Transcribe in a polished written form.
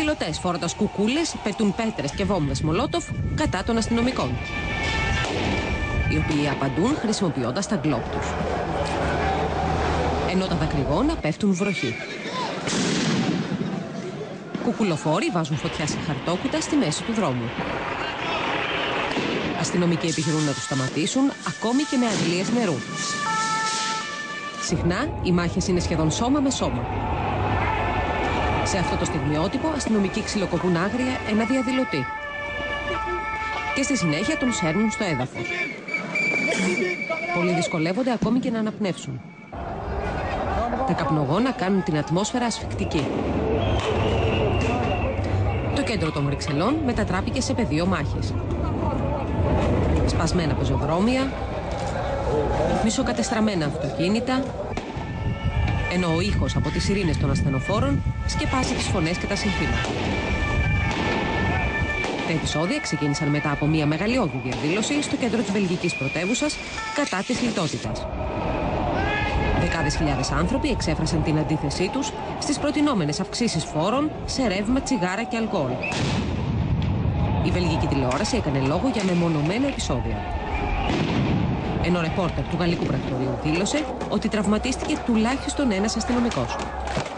Διαδηλωτές φόροντας κουκούλες πετούν πέτρες και βόμβες Μολότοφ κατά των αστυνομικών, οι οποίοι απαντούν χρησιμοποιώντας τα γκλόπ τους. Ενώ τα δακρυγόνα πέφτουν βροχή. Κουκουλοφόροι βάζουν φωτιά σε χαρτόκουτα στη μέση του δρόμου. Αστυνομικοί επιχειρούν να τους σταματήσουν, ακόμη και με αντλίες νερού. Συχνά οι μάχες είναι σχεδόν σώμα με σώμα. Σε αυτό το στιγμιότυπο, αστυνομικοί ξυλοκοπούν άγρια ένα διαδηλωτή. Και στη συνέχεια τον σέρνουν στο έδαφος. Πολλοί δυσκολεύονται ακόμη και να αναπνεύσουν. Τα καπνογόνα κάνουν την ατμόσφαιρα ασφυκτική. Το κέντρο των Βρυξελών μετατράπηκε σε πεδίο μάχης. Σπασμένα πεζοδρόμια, μισοκατεστραμμένα αυτοκίνητα, ενώ ο ήχος από τις σιρήνες των ασθενοφόρων σκεπάζει τις φωνές και τα συνθήματα. Τα επεισόδια ξεκίνησαν μετά από μια μεγαλειώδη διαδήλωση στο κέντρο της βελγικής πρωτεύουσας κατά της λιτότητας. Δεκάδες χιλιάδες άνθρωποι εξέφρασαν την αντίθεσή τους στις προτινόμενες αυξήσεις φόρων σε ρεύμα, τσιγάρα και αλκοόλ. Η βελγική τηλεόραση έκανε λόγο για μεμονωμένα επεισόδια. Ενώ ρεπόρτερ του γαλλικού πρακτορείου δήλωσε ότι τραυματίστηκε τουλάχιστον ένας αστυνομικός.